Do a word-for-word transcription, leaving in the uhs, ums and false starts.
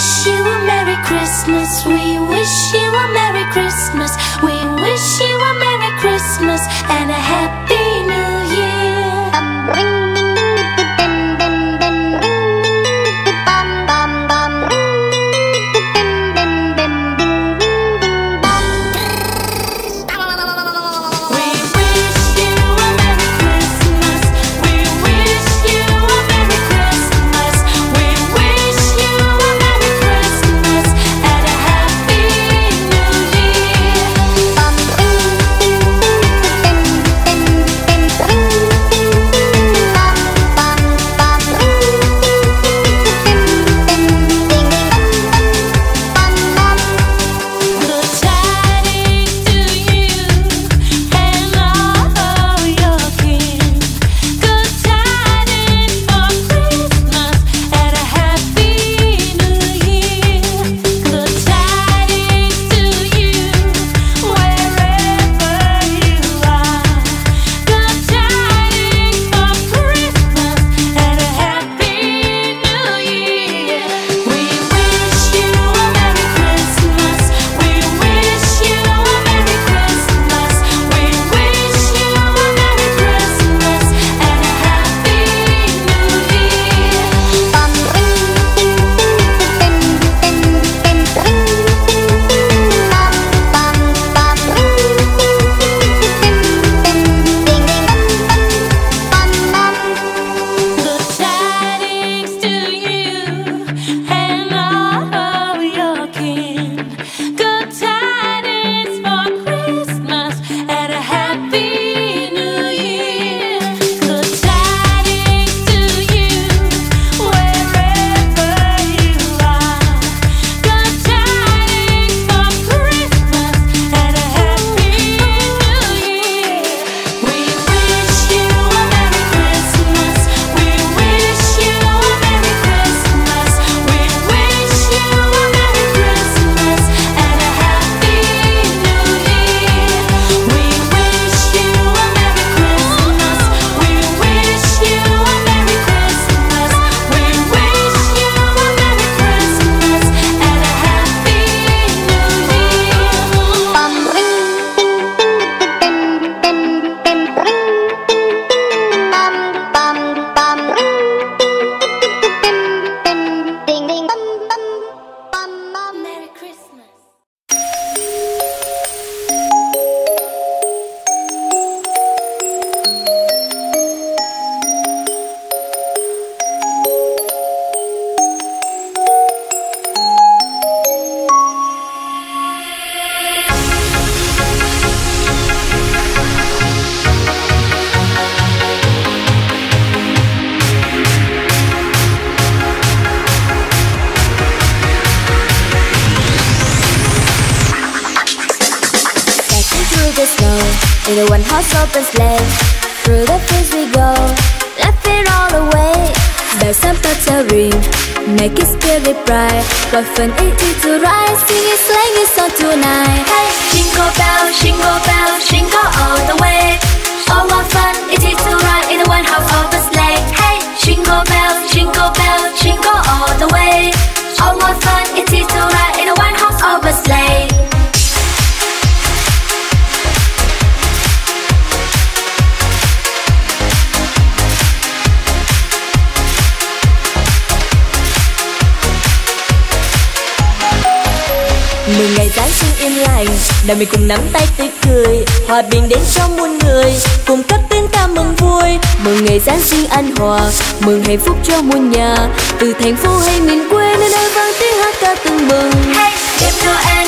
wish you a Merry Christmas. We wish you a Merry Christmas. We wish you a Merry Christmas and a Happy New Year. In a one-horse open sleigh, through the fields we go, laughing all away. Bells and bells are ring, make it spirit bright. What fun it is to ride, singing sleighing song tonight. Hey, jingle bells, jingle bells, jingle all the way. Oh, what fun it is to ride in a one-horse open sleigh. Hey, jingle bells, jingle bells, jingle all the way. Oh, what fun it is to ride in a one-horse open sleigh. Mừng ngày Giáng sinh yên lành, đời mình cùng nắm tay tươi cười, hòa bình đến cho muôn người, cùng cất tiếng ca mừng vui. Mừng ngày Giáng sinh an hòa, mừng hạnh phúc cho muôn nhà, từ thành phố hay miền quê nơi đây vang tiếng hát ca tưng bừng. Hey, đêm Noel